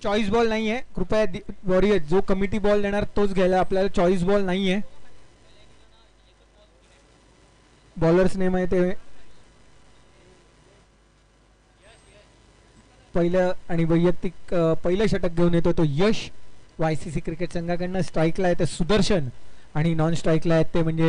Choice ball नाही आहे, कृपया वॉरियर जो कमिटी बॉल देणार तोच घ्यायला, आपल्याला चॉईस बॉल नाही आहे. बॉलर्स नेम आहे ते पहिलं आणि वैयक्तिक पहिलं षटक घेऊन येतो तो यश YCC क्रिकेट संघाकडनं. स्ट्राईकला आहे ते सुदर्शन आणि नॉन स्ट्राईकला आहेत ते म्हणजे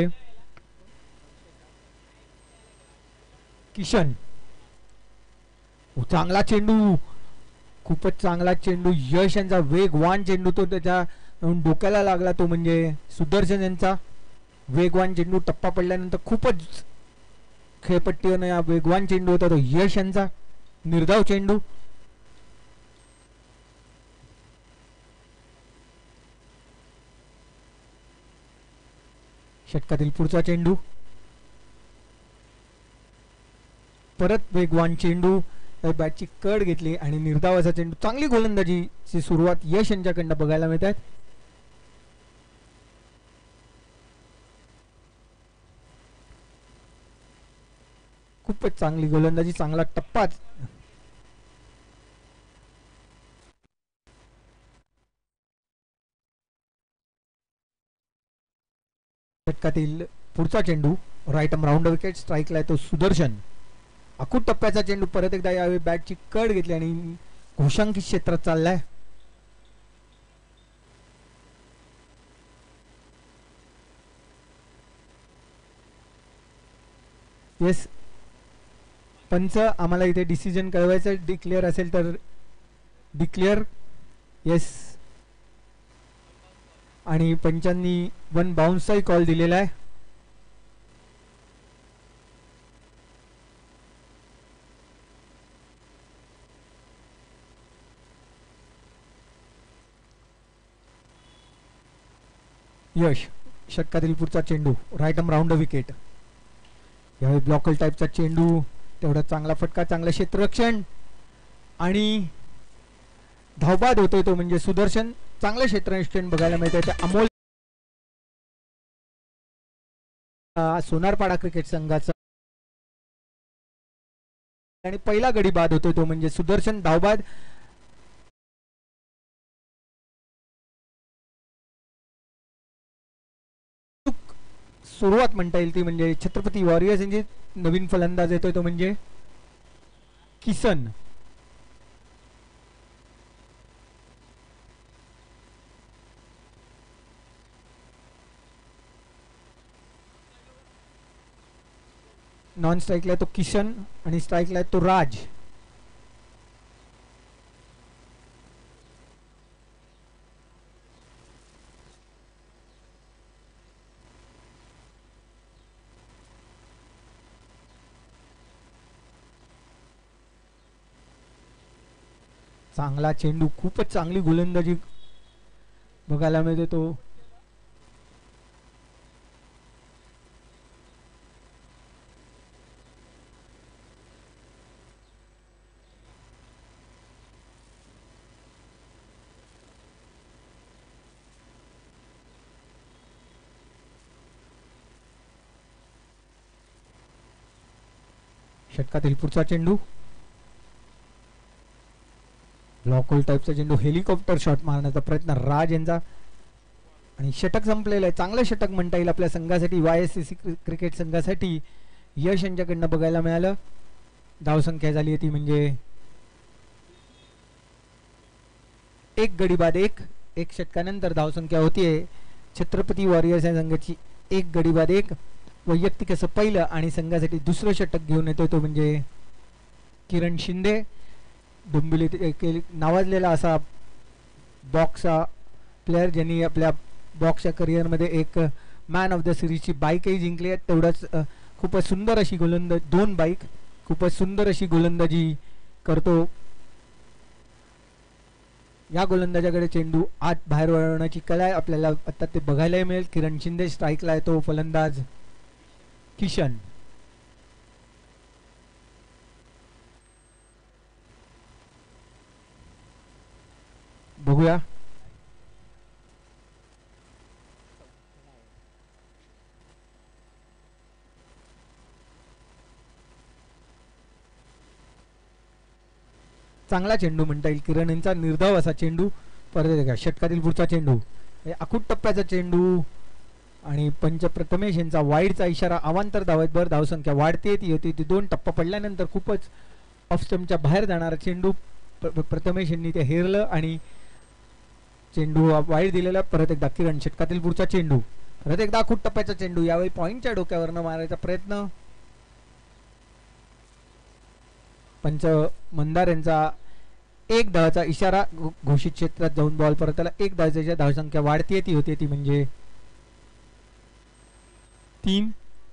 किशन. चांगला चेंडू, खूपच चांगला चेंडू, यश यांचा वेगवान चेंडू तो त्याच्या डोक्याला लागला तो म्हणजे सुदर्शन यांचा वेगवान चेंडू. टप्पा पडल्यानंतर खूपच खेळपट्टीवर वेगवान चेंडू होता तो यश यांचा, निर्धाव चेंडू. षटकातील पुढचा चेंडू, परत वेगवान चेंडू, बॅटची कड घेतली आणि निर्धावाचा चेंडू. चांगली गोलंदाजीची सुरुवात यश यांच्याकडनं बघायला मिळत आहे. खूपच चांगली गोलंदाजी, चांगला टप्पा. षटकातील पुढचा चेंडू राईट आर्म राऊंड विकेट, स्ट्राईकला आहे तो सुदर्शन. अकूट टप्प्याचा चेंडू, परत एकदा यावेळी बॅटची कड घेतली आणि घोषांकित क्षेत्रात चाललाय. येस पंच, आम्हाला इथे डिसिजन कळवायचं, डिक्लेअर असेल तर डिक्लेअर. येस, आणि पंचांनी वन बाउन्सचाही कॉल दिलेला आहे. यश षटकातील पुढचा चेंडू राईट आर्म राऊंड विकेट, यावेळी ब्लॉकल टाईपचा चेंडू, तेवढा चांगला फटका, चांगलं क्षेत्ररक्षण आणि धावबाद होतोय तो म्हणजे सुदर्शन. चांगलं क्षेत्ररक्षण बघायला मिळतंय त्या अमोल सोनारपाडा क्रिकेट संघाचा. आणि पहिला गडी बाद होतोय तो म्हणजे सुदर्शन. धावबाद सुरुवात म्हणता येईल ती म्हणजे छत्रपती वॉरियर्स यांची. नवीन फलंदाज येतोय तो म्हणजे किसन. नॉन स्ट्राईकला तो किशन आणि स्ट्राईकला तो राज. चांगला चेंडू, खूपच चांगली गोलंदाजी बघायला मिळते तो. षटकातील पुढचा चेंडू ब्लॉकहोल टाईपचा चेंडू, हेलिकॉप्टर शॉट मारण्याचा प्रयत्न राज यांचा आणि षटक संपलेलं आहे. चांगलं षटक म्हणता येईल आपल्या संघासाठी, YSCC क्रिकेट संघासाठी यश यांच्याकडनं बघायला मिळालं. धावसंख्या झाली आहे ती म्हणजे एक गडी बाद एक. एक षटकानंतर धावसंख्या होतीये छत्रपती वॉरियर्स या संघाची एक गडी बाद एक. वैयक्तिक असं पहिलं आणि संघासाठी दुसरं षटक घेऊन येतोय तो म्हणजे किरण शिंदे. डोंबिवली नावाजलेला असा बॉक्सचा प्लेअर ज्यांनी आपल्या बॉक्सच्या करिअरमध्ये एक मॅन ऑफ द सिरीजची बाईकही जिंकली आहे. तेवढंच खूपच सुंदर अशी गोलंदाजी, 2 बाईक, खूपच सुंदर अशी गोलंदाजी करतो. या गोलंदाजाकडे चेंडू आत बाहेर वळवण्याची कला आहे आपल्याला आता ते बघायला मिळेल. किरण शिंदे स्ट्राईकला आहे तो फलंदाज किशन. बघूया चांगला चेंडू म्हणता येईल किरण यांचा, निर्धाव असा चेंडू. परत एकदा षटकातील पुढचा चेंडू, आखूट टप्प्याचा चेंडू आणि पंच प्रथमेश यांचा वाईडचा इशारा. अवांतर धावत भर, धावसंख्या वाढते. ती होती ती 2 टप्पा पडल्यानंतर खूपच ऑफ स्टंपच्या बाहेर जाणारा चेंडू. प्रथमेश यांनी ते हेरलं आणि चेंडू वाईड दिलेला. परत एकदा किरण, षटकातील पुढचा चेंडू, परत एकदा आखूट टप्प्याचा चेंडू, यावेळी पॉईंटच्या डोक्यावरनं मारायचा प्रयत्न. पंच मंदार यांचा 1 धावाचा इशारा. घोषित क्षेत्रात जाऊन बॉल परत आला. 1 धावाच्या धावसंख्या वाढते. ती होते ती म्हणजे 3.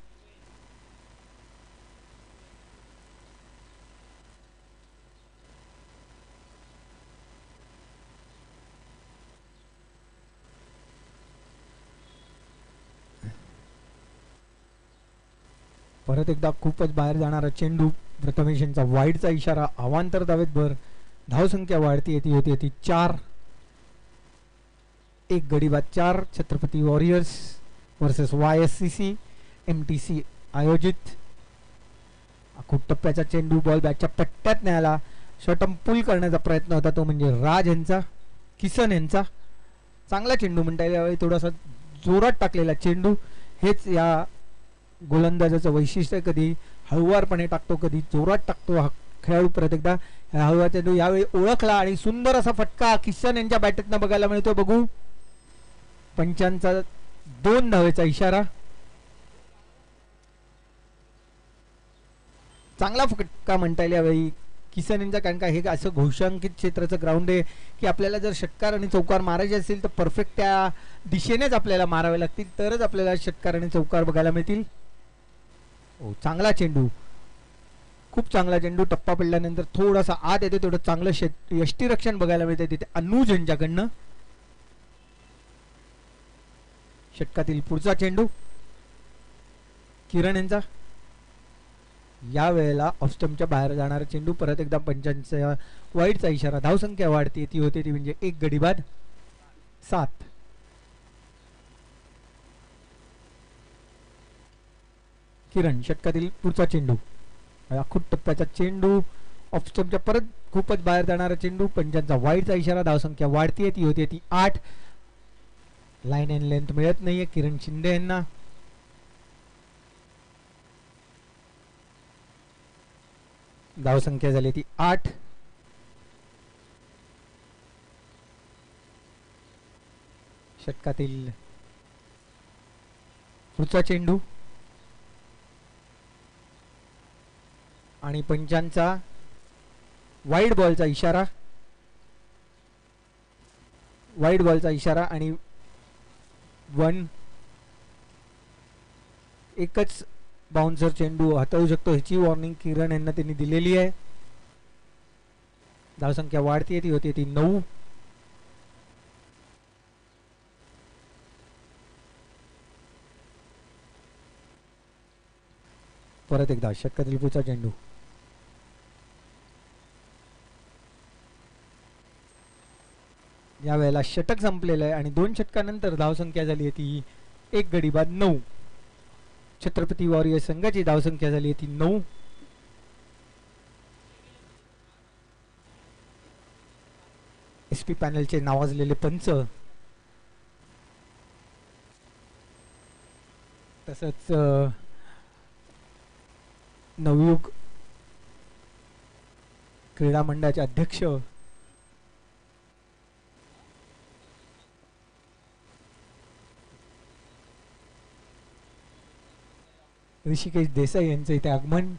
परत एकदा खूपच बाहेर जाणारा चेंडू. प्रथमेश यांचा वाईडचा इशारा. अवांतर धावेत भर, धावसंख्या वाढती. ती होती ती 4. 1 गडी बाद 4. Chhatrapati Warriors versus YSCC MTC आयोजित. आखूट टप्प्याचा चेंडू, बॉल बॅटच्या पट्ट्यात न्यायला शॉटम पुल करण्याचा प्रयत्न होता, तो म्हणजे राज यांचा, किसन यांचा. चांगला चेंडू म्हणता येईल, यावेळी थोडासा जोरात टाकलेला चेंडू. हेच या गोलंदाजाचं वैशिष्ट्य, कधी हळुवारपणे टाकतो, कधी जोरात टाकतो हा खेळाडू. परत एकदा हळुवार चेंडू यावेळी ओळखला आणि सुंदर असा फटका किसन यांच्या बॅटेतनं बघायला मिळतो. बघू, पंचांचा 2 धावेचा इशारा. चांगला फटका म्हणता येईल यावेळी किसन यांचा, कारण का हे असं घोषांकित क्षेत्राचं ग्राउंड आहे की आपल्याला जर षटकार आणि चौकार मारायचे असेल तर परफेक्ट त्या दिशेनेच आपल्याला मारावे लागतील, तरच आपल्याला षटकार आणि चौकार बघायला मिळतील. चांगला चेंडू, खूप चांगला चेंडू. टप्पा पडल्यानंतर थोडासा आत येतो, तेवढं चांगलं यष्टीरक्षण बघायला मिळते तिथे अनुज यांच्याकडनं. षटकातील पुढचा चेंडू किरण यांचा. या वेळेला ऑफ स्टंपच्या बाहेर जाणारा चेंडू. परत एकदा पंचांचा वाईडचा इशारा. धावसंख्या वाढते. ती होते ती म्हणजे 1 गडी बाद 7. किरण, षटकातील पुढचा चेंडू, आखूट टप्प्याचा चेंडू. ऑफ स्टंपच्या परत खूपच बाहेर जाणारा चेंडू. पंचांचा वाईडचा इशारा. धावसंख्या वाढते. ती होते ती 8. लाईन अँड लेंथ मिळत नाहीये किरण शिंदे यांना. धावसंख्या झाली ती 8. षटकातील पुढचा चेंडू आणि पंचांचा वाईड बॉलचा इशारा. वाईड बॉलचा इशारा आणि 1. एकच बाउन्सर चेंडू हाताळू शकतो, ह्याची वॉर्निंग किरण यांना त्यांनी दिलेली आहे. धावसंख्या वाढती. ती होती ती 9. परत एकदा षटकातील पुढचा चेंडू. या वेळेला षटक संपलेलं आहे आणि 2 षटकानंतर धावसंख्या झाली आहे ती 1 गडी बाद 9. छत्रपती वॉरियर्स संघाची धावसंख्या झाली आहे ती 9. SP पॅनलचे नावाजलेले पंच, तसंच नवयुग क्रीडा मंडळाचे अध्यक्ष ऋषिकेश देसाई यांचं इथे आगमन.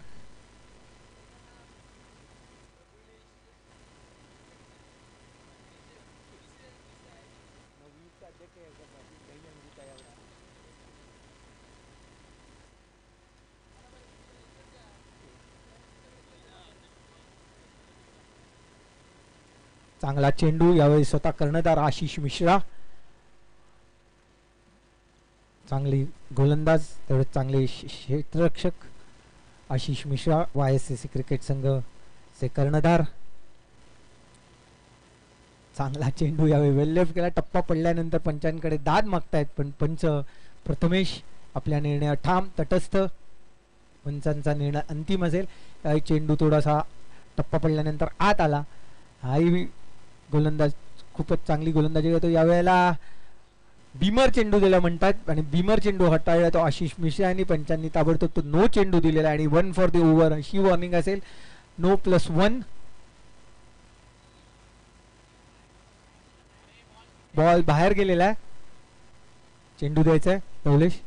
चांगला चेंडू. यावेळी स्वतः कर्णधार आशिष मिश्रा. चांगली गोलंदाज, तेवढे चांगले क्षेत्ररक्षक आशिष मिश्रा, YSCC क्रिकेट संघ चे कर्णधार. चांगला चेंडू यावेळी वेल लेफ्ट केला. टप्पा पडल्यानंतर पंचांकडे दाद मागतायत, पण पंच प्रथमेश आपल्या निर्णयात ठाम, तटस्थ. पंचांचा निर्णय अंतिम असेल. चेंडू थोडासा टप्पा पडल्यानंतर आत आला हाही गोलंदाज खूपच चांगली गोलंदाजी करतो. यावेळेला बीमर चेंडू दिला म्हणतात आणि बीमर चेंडू हाताळला तो आशिष मिश्रा आणि पंचांनी ताबडतोब तो नो चेंडू दिलेला आणि 1 फॉर द ओव्हर अशी वॉर्निंग असेल. नो +1. बॉल बाहेर गेलेला आहे. चेंडू द्यायचा आहे नवलेश.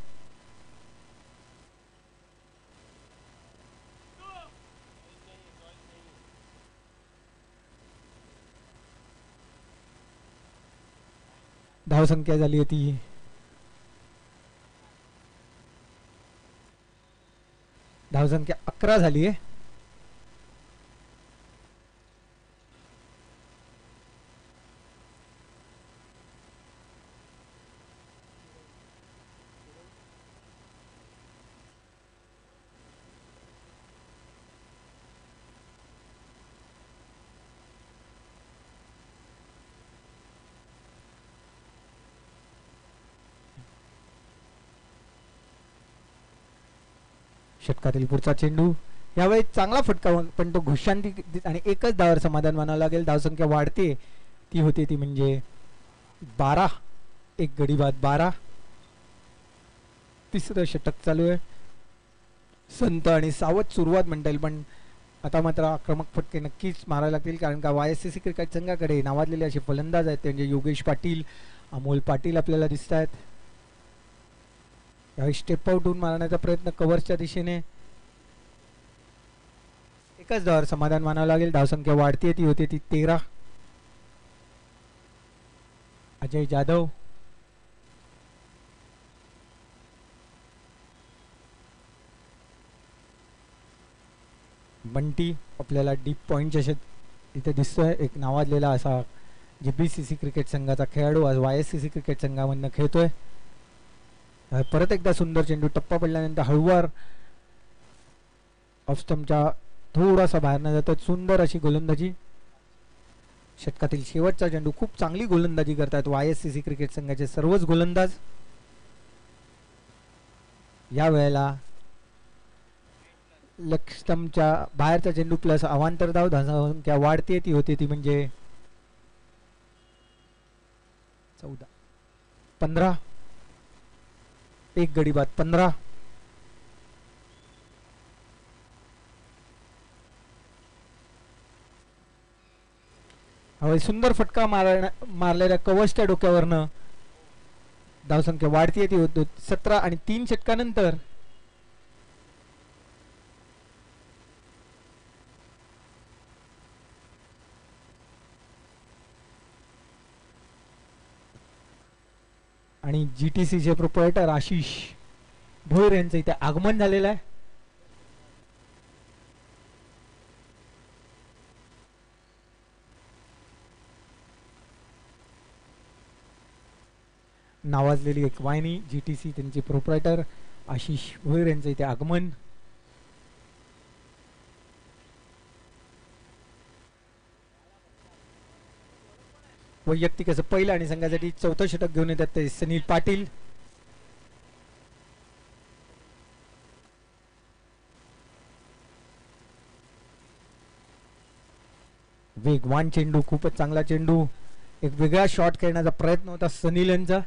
धावसंख्या झाली होती 11 झाली आहे. षटकातील पुढचा चेंडू. यावेळी चांगला फटका पण तो घुशांती आणि एकच धावावर समाधान मानावं लागेल. धावसंख्या वाढते ती होते ती म्हणजे 12. एक गडी बाद 12. तिसरं षटक चालू आहे. संत आणि सावध सुरुवात म्हणता येईल पण आता मात्र आक्रमक फटके नक्कीच मारायला लागतील कारण का YSCC क्रिकेट संघाकडे नावाजलेले असे फलंदाज आहेत म्हणजे योगेश पाटील, अमोल पाटील आपल्याला दिसत आहेत. यावेळी स्टेप आउट होऊन मारण्याचा प्रयत्न कव्हर्सच्या दिशेने. एकच धावावर समाधान मानावं लागेल. धावसंख्या वाढते ती होते ती 13. अजय जाधव, बंटी आपल्याला डीप पॉईंटच्या इथे दिसतोय. एक नावाजलेला असा GBCC क्रिकेट संघाचा खेळाडू आज YSCC क्रिकेट संघामधनं खेळतोय. परत एकदा सुंदर चेंडू. टप्पा पडल्यानंतर हळूवार ऑफस्टंपच्या थोडासा बाहेर न जातात. सुंदर अशी गोलंदाजी. षटकातील शेवटचा चेंडू. खूप चांगली गोलंदाजी करतात YSCC क्रिकेट संघाचे सर्वच गोलंदाज. या वेळेला लक्ष्यमच्या बाहेरचा चेंडू प्लस अवांतर धाव. धावसंख्या वाढते ती होते ती म्हणजे 14. 15. एक गडी बाद 15. हवे सुंदर फटका मारलेल्या कवचच्या डोक्यावरनं धावसंख्या वाढतीये ती होतो 17 आणि 3 षटकानंतर आणि GTCचे प्रोप्रायटर आशिष भोईर यांचं इथे आगमन झालेलं आहे. नावाजलेली एक वाहिनी GTC त्यांचे प्रोप्रायटर आशिष भोईर यांचं इथे आगमन. वैयक्तिक असं पहिलं आणि संघासाठी 4थं षटक घेऊन येतात ते सुनील पाटील. वेगवान चेंडू. खूपच चांगला चेंडू. एक वेगळा शॉट खेळण्याचा प्रयत्न होता सुनील यांचा.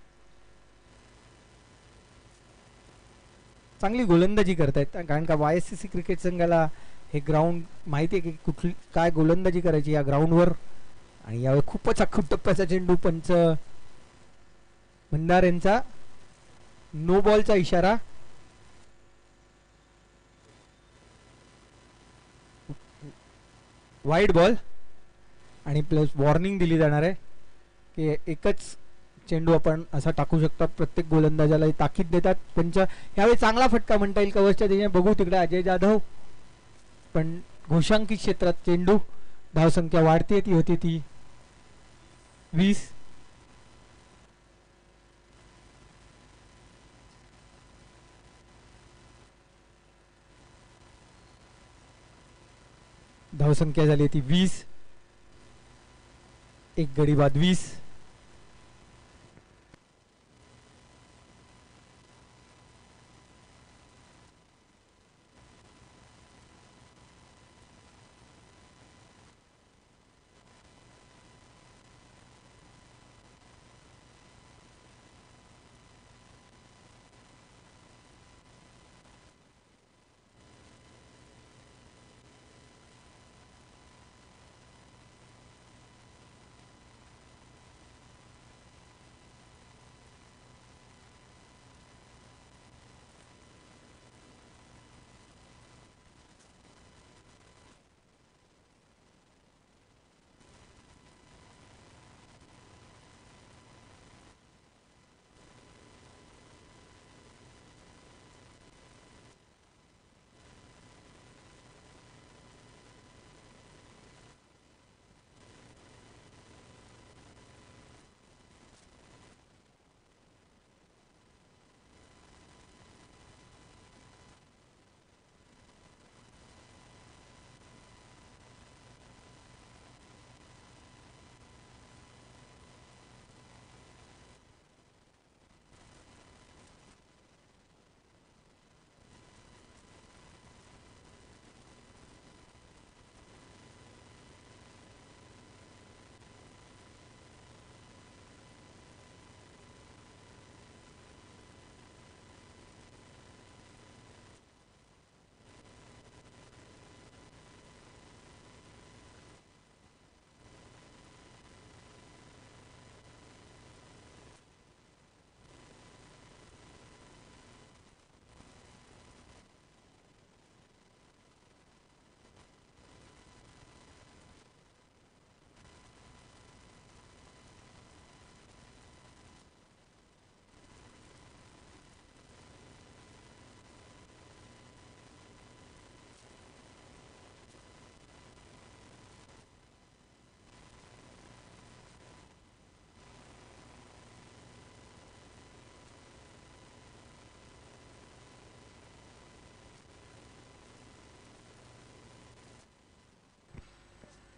चांगली गोलंदाजी करतायत कारण का YSCC क्रिकेट संघाला हे ग्राउंड माहिती आहे की कुठली काय गोलंदाजी करायची या ग्राउंडवर. आणि यावेळी खूपच आखूट टप्प्याचा चेंडू. पंच मंदार यांचा नो बॉलचा इशारा. वाईड बॉल आणि प्लस वॉर्निंग दिली जाणार आहे की एकच चेंडू आपण असा टाकू शकतात. प्रत्येक गोलंदाजाला ताकीद देतात पंच. यावेळी चांगला फटका म्हणता येईल कवचच्या दिशेने. बघू तिकडे अजय जाधव पण घोषांकित क्षेत्रात चेंडू. धावसंख्या वाढते ती होती ती 20. धावसंख्या झाली ती 20. एक गडी बाद 20.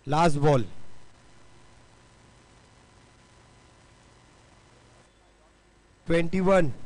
Last ball. वन.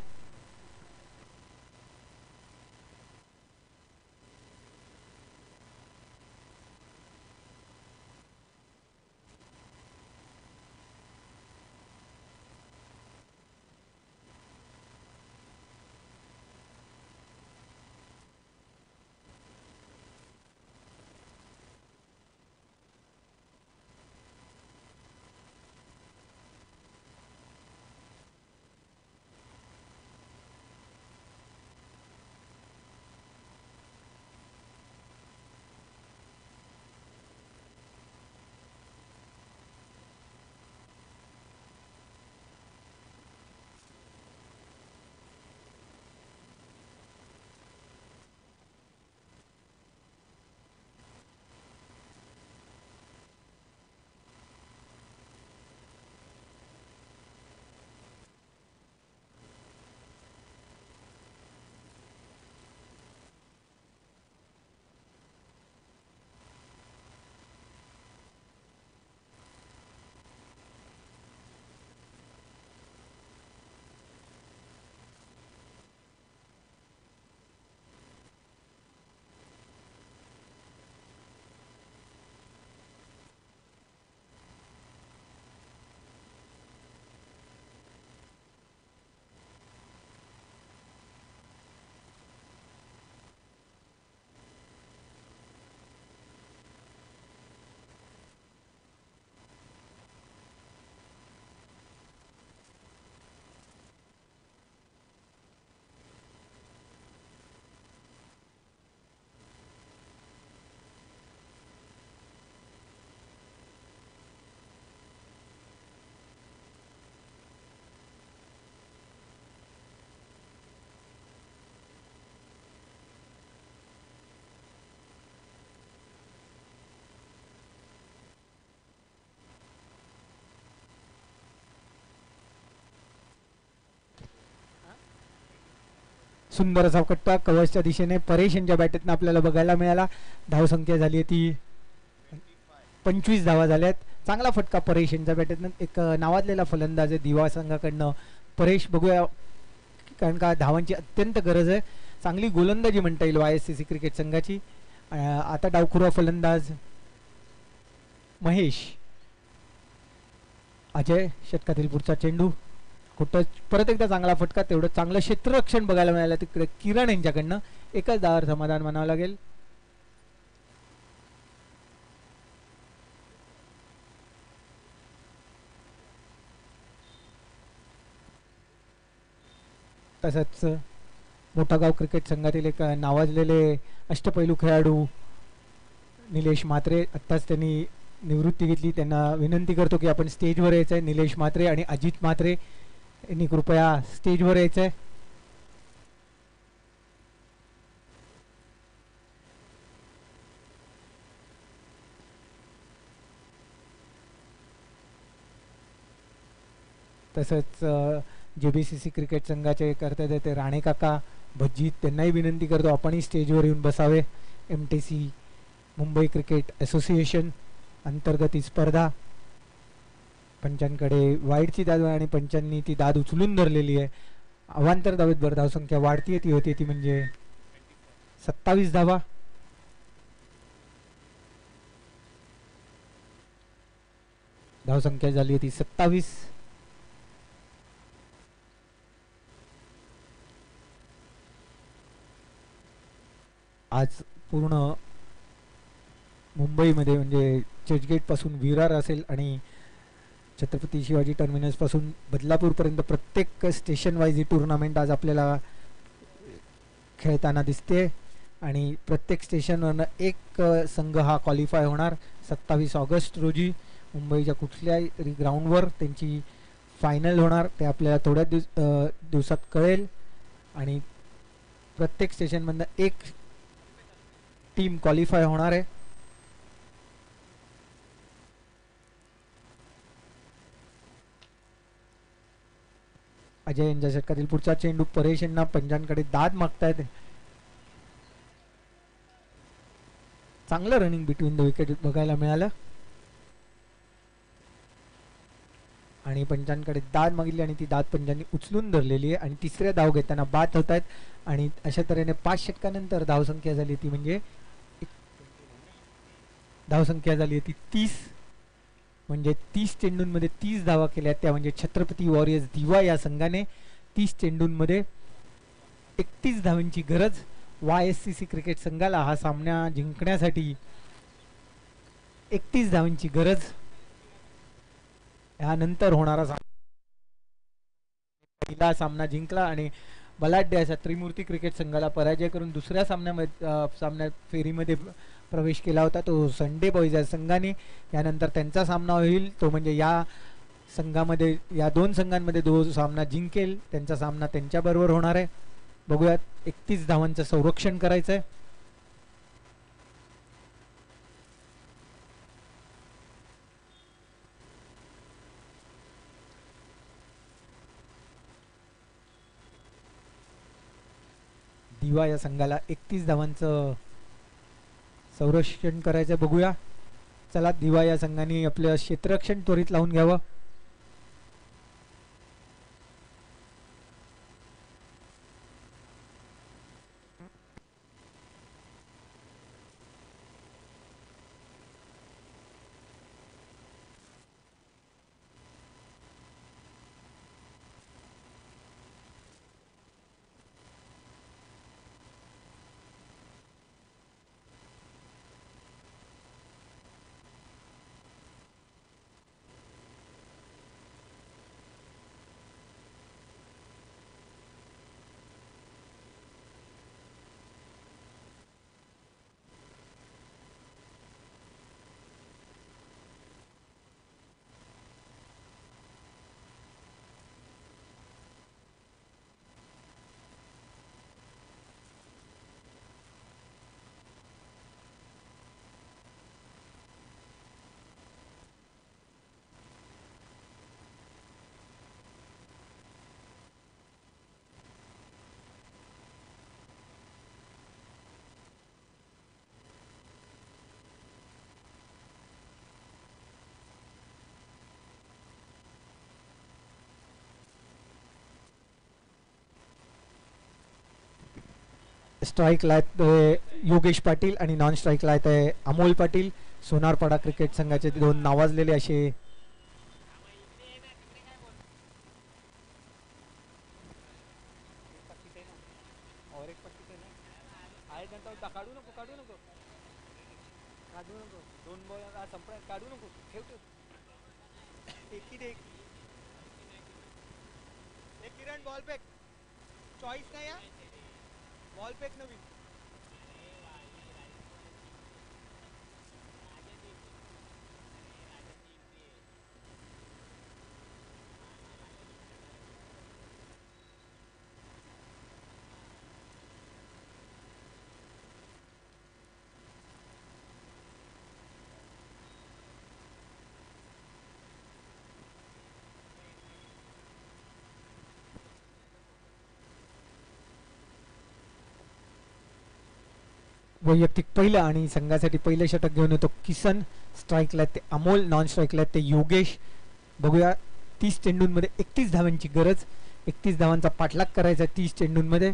सुंदर असा कट्टा कवचच्या दिशेने परेश यांच्या बॅटेतनं आपल्याला बघायला मिळाला. धावसंख्या झाली आहे ती 25 धावा झाल्यात. चांगला फटका परेश यांच्या बॅटेतनं. एक नावाजलेला फलंदाज आहे दिवा संघाकडनं परेश. बघूया, कारण का धावांची अत्यंत गरज आहे. चांगली गोलंदाजी म्हणता येईल YSCC क्रिकेट संघाची. आता डावखुरा फलंदाज महेश. अजय षटकातील पुढचा चेंडू. कुठं परत एकदा चांगला फटका. तेवढं चांगलं क्षेत्ररक्षण बघायला मिळालं तिकडे किरण यांच्याकडनं. एकच धावावर समाधान मानावं लागेल. तसंच मोठागाव क्रिकेट संघातील एक नावाजलेले अष्टपैलू खेळाडू निलेश म्हात्रे, आत्ताच त्यांनी निवृत्ती घेतली. त्यांना विनंती करतो की आपण स्टेजवर यायचं आहे. निलेश म्हात्रे आणि अजित म्हात्रे यांनी कृपया स्टेजवर यायचं आहे. तसंच JBCC क्रिकेट संघाचे कर्ते ते राणे काका भज्जीत, त्यांनाही विनंती करतो आपणही स्टेजवर येऊन बसावे. MTC मुंबई क्रिकेट असोसिएशन अंतर्गत ही स्पर्धा. पंचांकडे वाईटची दाद आणि पंचांनी ती दाद उचलून धरलेली आहे. अवांतर धावेत भर धावसंख्या वाढतीये. ती होती ती म्हणजे 27 धावा. धावसंख्या झाली ती 27. आज पूर्ण मुंबईमध्ये म्हणजे चर्चगेट पासून विरार असेल आणि छत्रपती शिवाजी टर्मिनस पासून बदलापूरपर्यंत प्रत्येक स्टेशन वाईज ही टुर्नामेंट आज आपल्याला खेळताना दिसते. आणि प्रत्येक स्टेशनवरनं एक संघ हा क्वालिफाय होणार. 27 ऑगस्ट रोजी मुंबईच्या कुठल्याही ग्राउंडवर त्यांची फायनल होणार. ते आपल्याला थोड्या दिवसात कळेल. आणि प्रत्येक स्टेशनमधनं एक टीम क्वालिफाय होणार आहे. अजय यांच्या षटकातील पुढचा चेंडू. परेश यांना पंजांकडे दाद मागतायत. चांगलं रनिंग बिटवीन द विकेट बघायला मिळालं. आणि पंचांकडे दाद मागितली आणि ती दाद पंचांनी उचलून धरलेली आहे आणि तिसऱ्या धाव घेताना बाद होत आहेत. आणि अशा तऱ्हेने 5 षटकानंतर धावसंख्या झाली ती म्हणजे धावसंख्या झाली ती 30. म्हणजे 30 चेंडूंमध्ये 30 धावा केल्या त्या म्हणजे छत्रपती वॉरियर्स दिवा या संघाने 30 चेंडूंमध्ये 31 धावांची गरज. YSCC क्रिकेट संघाला हा सामना जिंकण्यासाठी 31 धावांची गरज. यानंतर होणारा पहिला सामना जिंकला आणि बलाढ्य अशा त्रिमूर्ती क्रिकेट संघाला पराजय करून दुसऱ्या सामन्यात फेरीमध्ये प्रवेश केला होता तो संडे बॉयज या संघाने. यानंतर त्यांचा सामना होईल तो म्हणजे या संघामध्ये या दोन संघांमध्ये जो सामना जिंकेल त्यांचा सामना त्यांच्याबरोबर होणार आहे. बघूयात 31 धावांचं संरक्षण करायचं आहे. दिवा या संघाला 31 धावांचं संरक्षण करायचं. बघूया चला दिवा या संघाने आपलं क्षेत्ररक्षण त्वरित लावून घ्यावं. स्ट्राईकला आहेत योगेश पाटील आणि नॉन स्ट्राईकला आहेत अमोल पाटील. सोनारपाडा क्रिकेट संघाचे दोन नावाजलेले असे किरण बॉल फेक चॉईस नाही बॉल फेक नवीन. वैयक्तिक पहिलं आणि संघासाठी पहिलं षटक घेऊन येतो किसन. स्ट्राईकला ते अमोल, नॉन स्ट्राईकला ते योगेश. बघूया 30 चेंडूंमध्ये 31 धावांची गरज. 31 धावांचा पाठलाग करायचा 30 चेंडूंमध्ये.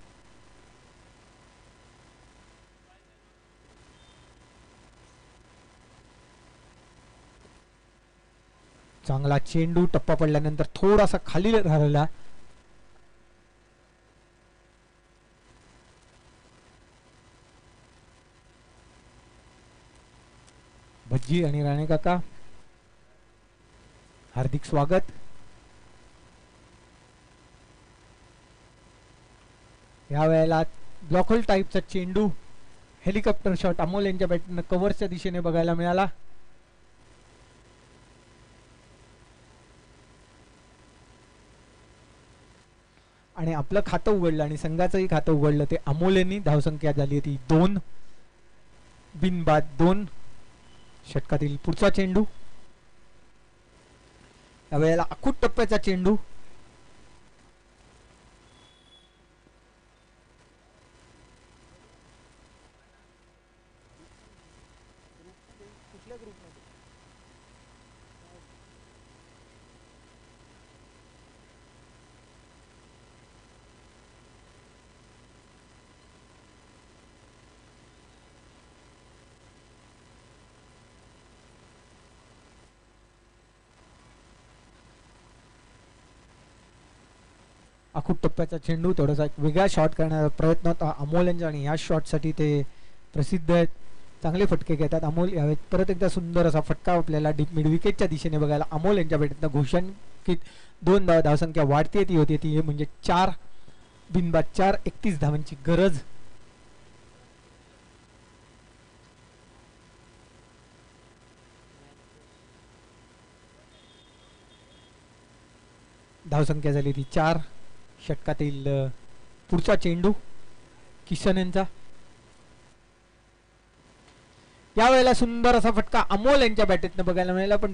चांगला चेंडू टप्पा पडल्यानंतर थोडासा खाली राहिला. भज्जी आणि राणे काका हार्दिक स्वागत. या वेळेला ब्लॉक होल टाईपचा चेंडू हेलिकॉप्टर शॉट अमोल यांच्या बॅटनं कव्हरच्या दिशेने बघायला मिळाला. आणि आपलं खातं उघडलं आणि संघाचंही खातं उघडलं ते अमोल यांनी. धावसंख्या झाली ती 2 बिनबाद 2. षटकातील पुढचा चेंडू यावेळेला अखूट टप्प्याचा चेंडू. आखूट टप्प्याचा चेंडू, थोडासा एक वेगळा शॉट करण्याचा प्रयत्न होता अमोल यांचा आणि या शॉटसाठी ते प्रसिद्ध आहेत. चांगले फटके घेतात अमोल. यावेळी परत एकदा सुंदर असा फटका आपल्याला मिड विकेटच्या दिशेने बघायला अमोल यांच्या बॅटीतनं घोषणीत 2 धावसंख्या वाढते ती होती ती म्हणजे 4 बिनबाद 4, 31 धावांची गरज. धावसंख्या झाली ती 4. षटकातील पुढचा चेंडू किशन यांचा. यावेळेला सुंदर असा फटका अमोल यांच्या बॅटीतनं बघायला मिळाला पण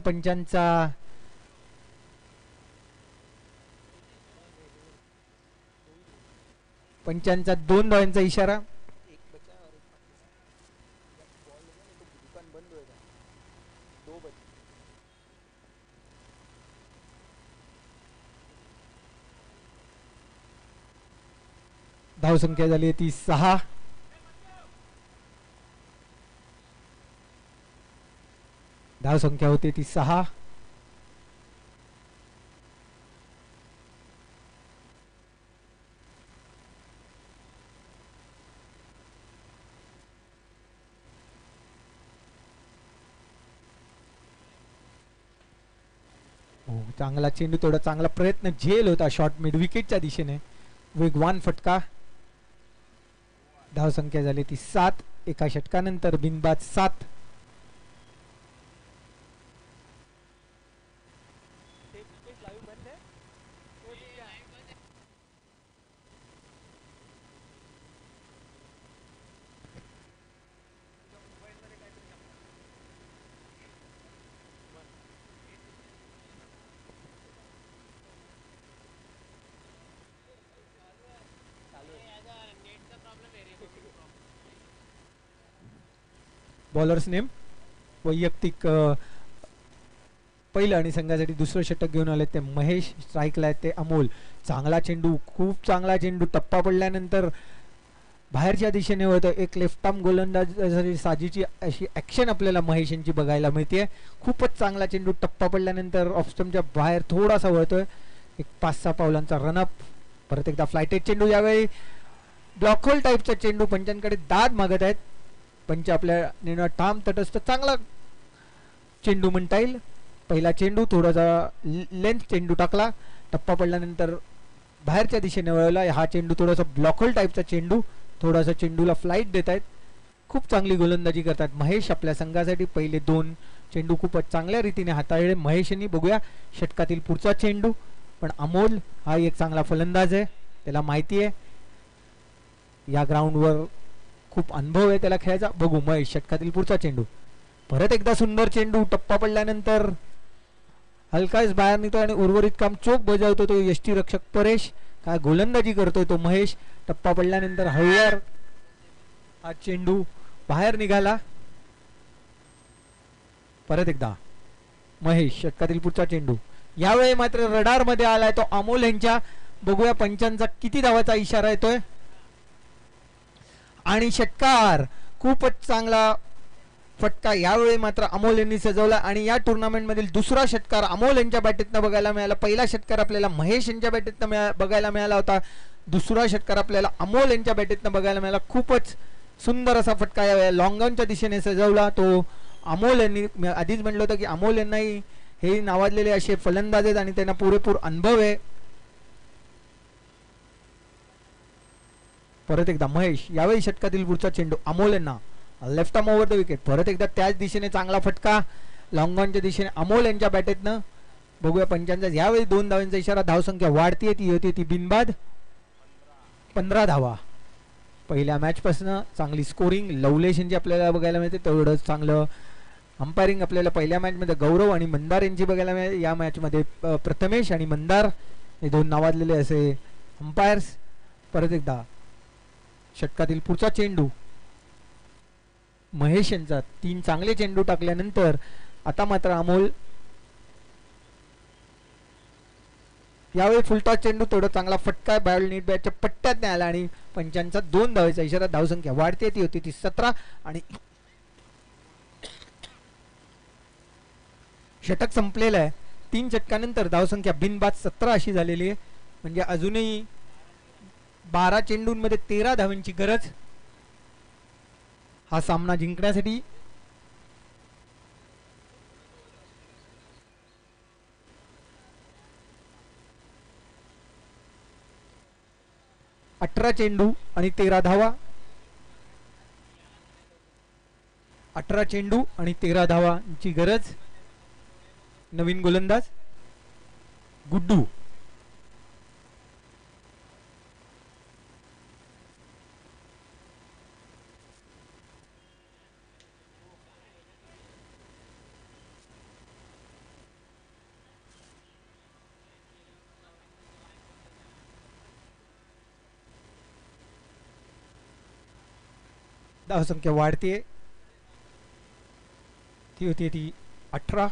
पंचांचा 2 धावांचा इशारा. धावसंख्या झाली ती 6. धावसंख्या होती ती 6. चांगला चेंडू, थोडा चांगला प्रयत्न झेल होता शॉट मिड विकेटच्या दिशेने. वेगवान फटका. धावसंख्या झाली ती 7. एका षटकानंतर बिनबाद 7. बॉलर्स नेम वैयक्तिक पहिलं आणि संघासाठी दुसरं षटक घेऊन आले ते महेश. स्ट्राईकला आहेत ते अमोल. चांगला चेंडू, खूप चांगला चेंडू. टप्पा पडल्यानंतर बाहेरच्या दिशेने होतं. एक लेफ्ट आर्म गोलंदाज साजीची अशी ॲक्शन आपल्याला महेश यांची बघायला मिळते. खूपच चांगला चेंडू टप्पा पडल्यानंतर ऑफ स्टंपच्या बाहेर थोडासा वळतोय. एक 5-6 पावलांचा रनअप. परत एकदा फ्लायटेड चेंडू. यावेळी ब्लॉक होल टाईपचा चेंडू. पंचांकडे दाद मागत आहेत. पंच आपल्या निर्णय ठाम तटस्थ. चांगला चेंडू म्हणता येईल. पहिला चेंडू थोडासा लेंथ चेंडू टाकला. टप्पा पडल्यानंतर बाहेरच्या दिशेने वळला. हा चेंडू थोडासा ब्लॉक होल टाईपचा चेंडू. थोडासा चेंडूला फ्लाईट देत आहेत. खूप चांगली गोलंदाजी करतात महेश आपल्या संघासाठी. पहिले 2 चेंडू खूपच चांगल्या रीतीने हाताळले महेशनी. बघूया षटकातील पुढचा चेंडू. पण अमोल हा एक चांगला फलंदाज आहे. त्याला माहिती आहे या ग्राउंडवर खूप अनुभव आहे त्याला खेळायचा. बघू महेश षटकातील पुढचा चेंडू. परत एकदा सुंदर चेंडू. टप्पा पडल्यानंतर हलकाच बाहेर निघतो आणि उर्वरित काम चोख बजावतो तो यष्टीरक्षक परेश. काय गोलंदाजी करतोय तो महेश. टप्पा पडल्यानंतर हळूवार हा चेंडू बाहेर निघाला. परत एकदा महेश षटकातील पुढचा चेंडू. यावेळी मात्र रडार मध्ये आलाय तो अमोल यांच्या. बघूया पंचांचा किती धावाचा इशारा येतोय. आणि षटकार. खूपच चांगला फटका यावेळी मात्र अमोल यांनी सजवला आणि या टुर्नामेंट मधील दुसरा षटकार अमोल यांच्या बॅटीतनं बघायला मिळाला. पहिला षटकार आपल्याला महेश यांच्या बॅटीतनं बघायला मिळाला होता. दुसरा षटकार आपल्याला अमोल यांच्या बॅटीतनं बघायला मिळाला. खूपच सुंदर असा फटका या लॉंग ऑनच्या दिशेने सजवला तो अमोल यांनी. आधीच म्हटलं होतं की अमोल यांनाही हे नावाजलेले असे फलंदाज आहेत आणि त्यांना पुरेपूर अनुभव आहे. परत एकदा महेश. यावेळी षटकातील पुढचा चेंडू अमोल यांना. Left arm over the wicket. परत एकदा त्याच दिशेने चांगला फटका लॉंग ऑनच्या दिशेने अमोल यांच्या बॅटेतनं. बघूया पंचांचा. यावेळी 2 धावांचा इशारा. धावसंख्या वाढतीये ती होती ती बिनबाद 15 धावा. पहिल्या मॅच पासून चांगली स्कोरिंग लवलेश यांची आपल्याला बघायला मिळते. तेवढंच चांगलं अंपायरिंग आपल्याला पहिल्या मॅच मध्ये गौरव आणि मंदार यांची बघायला मिळते. या मॅच मध्ये प्रथमेश आणि मंदार हे 2 नावाजलेले असे अंपायर्स. परत एकदा षटकातील पुढचा चेंडू महेश यांचा. 3 चांगले चेंडू टाकल्यानंतर आता मात्र अमोल. यावेळी फुलटॉस चेंडू. थोडा चांगला फटका बॉल नीट बॅटच्या पट्ट्यात नाही आला आणि पंचांचा 2 धावेचा इशारा. धावसंख्या वाढते ती होती ती 17 आणि षटक संपलेलं आहे. 3 षटकानंतर धावसंख्या बिनबाद 17 अशी झालेली आहे. म्हणजे अजूनही 12 चेंडूंमध्ये 13 धावांची गरज हा सामना जिंकण्यासाठी. अठरा चेंडू आणि 13 धावा. 18 चेंडू आणि 13 धावांची गरज. नवीन गोलंदाज गुड्डू. धावसंख्या वाढते, ती होती ती 18.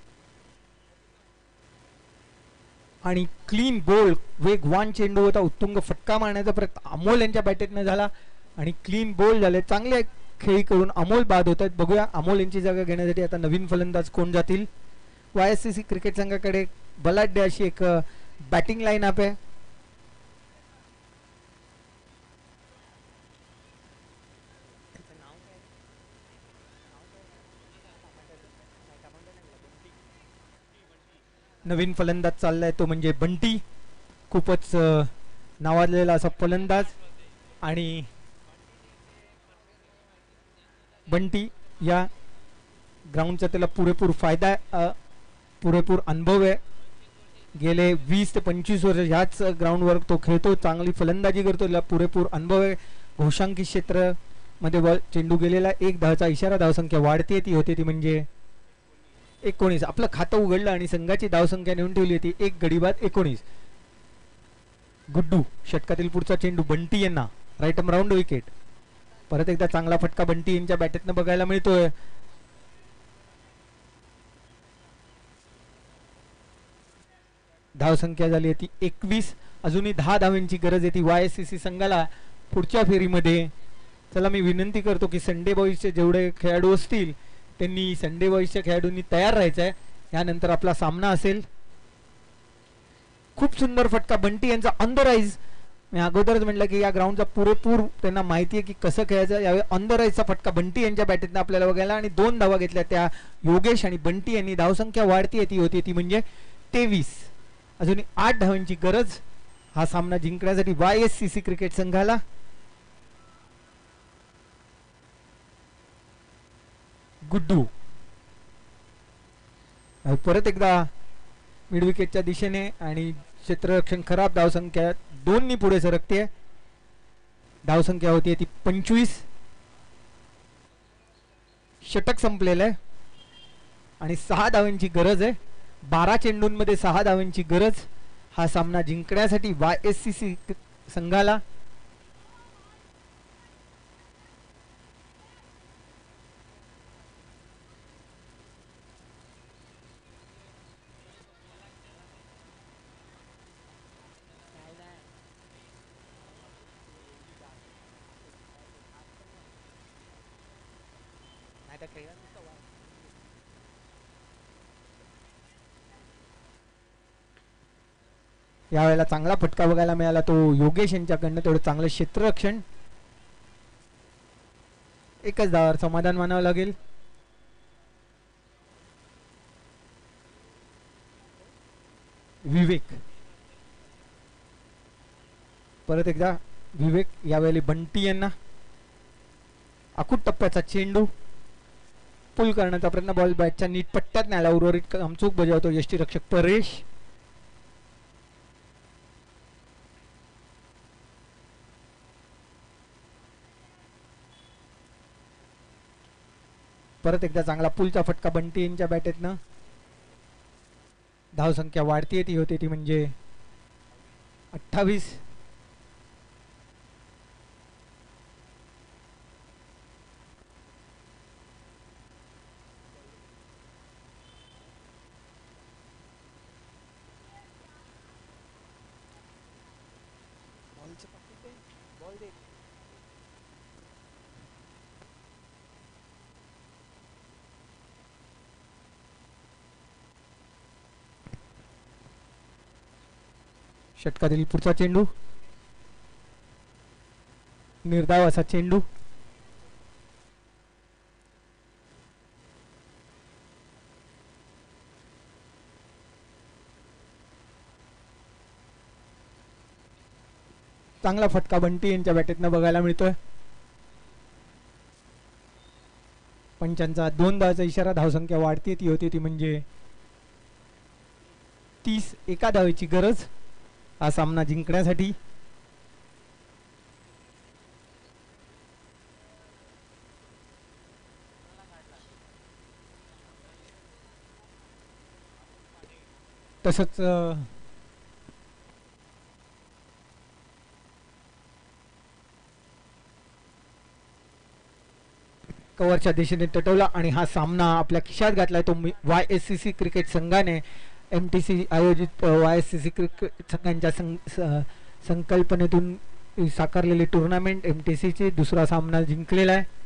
आणि क्लीन बोल्ड वेगवान चेंडू होता. उत्तुंग फटका मारण्याचा प्रयत्न अमोल यांच्या बॅटेतनं झाला आणि क्लीन बोल्ड झाले. चांगले खेळी करून अमोल बाद होत आहेत. बघूया अमोल यांची जागा घेण्यासाठी आता नवीन फलंदाज कोण जातील. YSCC क्रिकेट संघाकडे बलाढ्य अशी एक बॅटिंग लाईन अप आहे. नवीन फलंदाज चाललाय तो म्हणजे बंटी. खूपच नावाजलेला असा फलंदाज. आणि बंटी या ग्राउंडचा त्याला पुरेपूर फायदा, पुरेपूर अनुभव आहे. गेले 20 ते 25 वर्ष ह्याच ग्राउंडवर तो खेळतो. चांगली फलंदाजी करतो. त्याला पुरेपूर अनुभव आहे. घोषांकी क्षेत्र मध्ये बॉल चेंडू गेलेला. 1 धावाचा इशारा. धावसंख्या वाढते, ती होते ती म्हणजे 19. आपलं खातं उघडलं आणि संघाची धावसंख्या नेऊन ठेवली होती 1 गडी बाद 19. गुड्डू षटकातील पुढचा चेंडू बंटी यांना. Right arm round wicket. परत एकदा चांगला फटका बंटी यांच्या बॅटेतनं बघायला मिळतोय. धावसंख्या झाली होती 21. अजूनही 10 धावांची गरज आहे ती YSCC संघाला पुढच्या फेरीमध्ये. चला मी विनंती करतो की संडे बॉईजचे जेवढे खेळाडू असतील त्यांनी संडे बॉईजच्या खेळाडूंनी तयार राहायचं आहे. यानंतर आपला सामना असेल. खूप सुंदर फटका बंटी यांचा ऑन द राईज. मी अगोदरच म्हटलं की या ग्राउंडचा पुरेपूर त्यांना माहिती आहे की कसं खेळायचं. यावेळी ऑन द राईजचा फटका बंटी यांच्या बॅटेतनं आपल्याला बघायला. आणि 2 धावा घेतल्या त्या योगेश आणि बंटी यांनी. धावसंख्या वाढती, ती होती ती म्हणजे 23. अजूनही 8 धावांची गरज हा सामना जिंकण्यासाठी YSCC क्रिकेट संघाला. गुड्डू परत एकदा मिड विकेटच्या दिशेने आणि क्षेत्ररक्षण खराब. धावसंख्या 2 पुढे सरकते. धावसंख्या होती ती 25. षटक संपलेलं आहे आणि 6 धावांची गरज आहे. 12 चेंडूंमध्ये 6 धावांची गरज हा सामना जिंकण्यासाठी YSCC संघाला. यावेळेला चांगला फटका बघायला मिळाला तो योगेश यांच्याकडनं. तेवढं चांगलं क्षेत्ररक्षण. एकच धावावर समाधान मानावं लागेल. विवेक परत एकदा विवेक. यावेळी बंटी यांना. अकूट टप्प्याचा चेंडू पुल करण्याचा प्रयत्न. बॉल बॅटच्या नीट पट्ट्यात न्यायला उर्वरित कामचूक बजावतो यष्टीरक्षक परेश. परत एकदा चांगला पुलचा फटका बंटी यांच्या बॅटेतनं. धावसंख्या वाढतीये, ती होते ती म्हणजे 28. षटकातील पुढचा चेंडू, निर्धाव असा चेंडू. चांगला फटका बंटी यांच्या बॅटेतनं बघायला मिळतोय. पंचांचा 2 धावाचा इशारा. धावसंख्या वाढते, ती होती ती म्हणजे 30. एका धावेची गरज हा सामना जिंकण्यासाठी. तसंच कव्हरच्या दिशेने तटवला आणि हा सामना आपल्या खिशात घातलाय तो YSCC क्रिकेट संघाने. MTC आयोजित YSCC क्रिकेट संघांच्या संकल्पनेतून साकारलेली टुर्नामेंट MTCची दुसरा सामना जिंकलेला आहे.